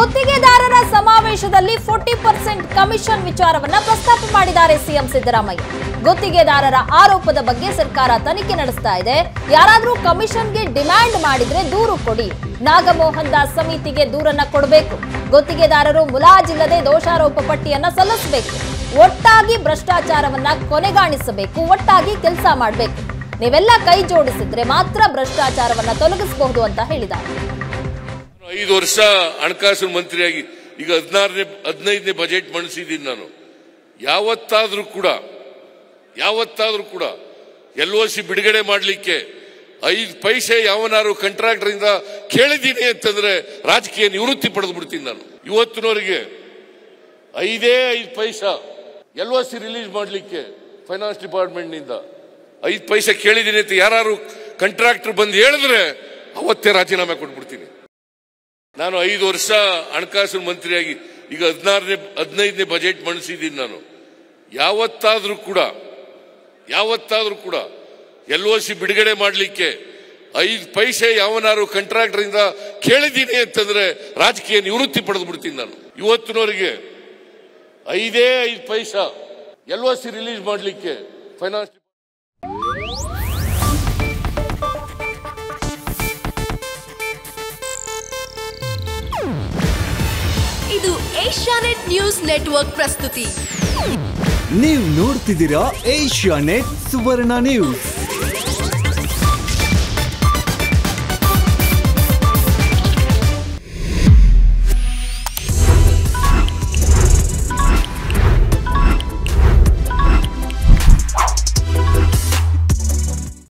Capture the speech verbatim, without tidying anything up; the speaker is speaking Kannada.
ಗುತ್ತಿಗೆದಾರರ ಸಮಾವೇಶದಲ್ಲಿ ಫೋರ್ಟಿ ಪರ್ಸೆಂಟ್ ಕಮಿಷನ್ ವಿಚಾರವನ್ನ ಪ್ರಸ್ತಾಪ ಮಾಡಿದ್ದಾರೆ ಸಿಎಂ ಸಿದ್ದರಾಮಯ್ಯ. ಗುತ್ತಿಗೆದಾರರ ಆರೋಪದ ಬಗ್ಗೆ ಸರ್ಕಾರ ತನಿಖೆ ನಡೆಸ್ತಾ ಇದೆ. ಯಾರಾದ್ರೂ ಕಮಿಷನ್ಗೆ ಡಿಮ್ಯಾಂಡ್ ಮಾಡಿದ್ರೆ ದೂರು ಕೊಡಿ. ನಾಗಮೋಹನ್ ದಾಸ್ ಸಮಿತಿಗೆ ದೂರನ್ನ ಕೊಡಬೇಕು. ಗುತ್ತಿಗೆದಾರರು ಮುಲಾಜಿಲ್ಲದೆ ದೋಷಾರೋಪ ಪಟ್ಟಿಯನ್ನ ಸಲ್ಲಿಸಬೇಕು. ಒಟ್ಟಾಗಿ ಭ್ರಷ್ಟಾಚಾರವನ್ನ ಕೊನೆಗಾಣಿಸಬೇಕು. ಒಟ್ಟಾಗಿ ಕೆಲಸ ಮಾಡಬೇಕು. ನೀವೆಲ್ಲ ಕೈ ಜೋಡಿಸಿದ್ರೆ ಮಾತ್ರ ಭ್ರಷ್ಟಾಚಾರವನ್ನ ತೊಲಗಿಸಬಹುದು ಅಂತ ಹೇಳಿದ್ದಾರೆ. ಐದು ವರ್ಷ ಹಣಕಾಸು ಮಂತ್ರಿಯಾಗಿ ಈಗ ಹದಿನಾರನೇ ಹದಿನೈದನೇ ಬಜೆಟ್ ಮಂಡಿಸಿದ್ದೀನಿ. ನಾನು ಯಾವತ್ತಾದ್ರೂ ಕೂಡ ಯಾವತ್ತಾದ್ರೂ ಕೂಡ ಎಲ್ ಒ ಸಿ ಬಿಡುಗಡೆ ಮಾಡಲಿಕ್ಕೆ ಐದು ಪೈಸೆ ಯಾವನಾರು ಕಾಂಟ್ರಾಕ್ಟರ್ ಇಂದ ಕೇಳಿದ್ದೀನಿ ಅಂತಂದ್ರೆ ರಾಜಕೀಯ ನಿವೃತ್ತಿ ಪಡೆದು ಬಿಡ್ತೀನಿ. ನಾನು ಇವತ್ತಿನವರೆಗೆ ಐದೇ ಐದು paisa L O C release ಮಾಡಲಿಕ್ಕೆ ಫೈನಾನ್ಸ್ ಡಿಪಾರ್ಟ್ಮೆಂಟ್ ನಿಂದ ಐದು ಪೈಸೆ ಕೇಳಿದ್ದೀನಿ ಅಂತ ಯಾರು ಕಾಂಟ್ರಾಕ್ಟರ್ ಬಂದು ಹೇಳಿದ್ರೆ ಅವತ್ತೇ ರಾಜೀನಾಮೆ ಕೊಟ್ಬಿಡ್ತೀನಿ. ನಾನು ಐದು ವರ್ಷ ಹಣಕಾಸು ಮಂತ್ರಿಯಾಗಿ ಈಗ ಹದಿನಾರನೇ ಹದಿನೈದನೇ ಬಜೆಟ್ ಮಂಡಿಸಿದ್ದೀನಿ. ನಾನು ಯಾವತ್ತಾದ್ರೂ ಕೂಡ ಯಾವತ್ತಾದ್ರೂ ಕೂಡ ಎಲ್ ಒ ಸಿ ಬಿಡುಗಡೆ ಮಾಡಲಿಕ್ಕೆ ಐದು ಪೈಸೆ ಯಾವನಾರು ಕಾಂಟ್ರಾಕ್ಟರ್ ಇಂದ ಕೇಳಿದ್ದೀನಿ ಅಂತಂದ್ರೆ ರಾಜಕೀಯ ನಿವೃತ್ತಿ ಪಡೆದು ಬಿಡ್ತೀನಿ. ನಾನು ಇವತ್ತಿನವರೆಗೆ ಐದೇ ಐದು paisa L O C release ಮಾಡಲಿಕ್ಕೆ ಫೈನಾನ್ಸ್ ಇದು ಏಷ್ಯಾನೆಟ್ ನ್ಯೂಸ್ ನೆಟ್ವರ್ಕ್ ಪ್ರಸ್ತುತಿ. ನೀವು ನೋಡ್ತಿದ್ದೀರಾ ಏಷ್ಯಾನೆಟ್ ಸುವರ್ಣ ನ್ಯೂಸ್.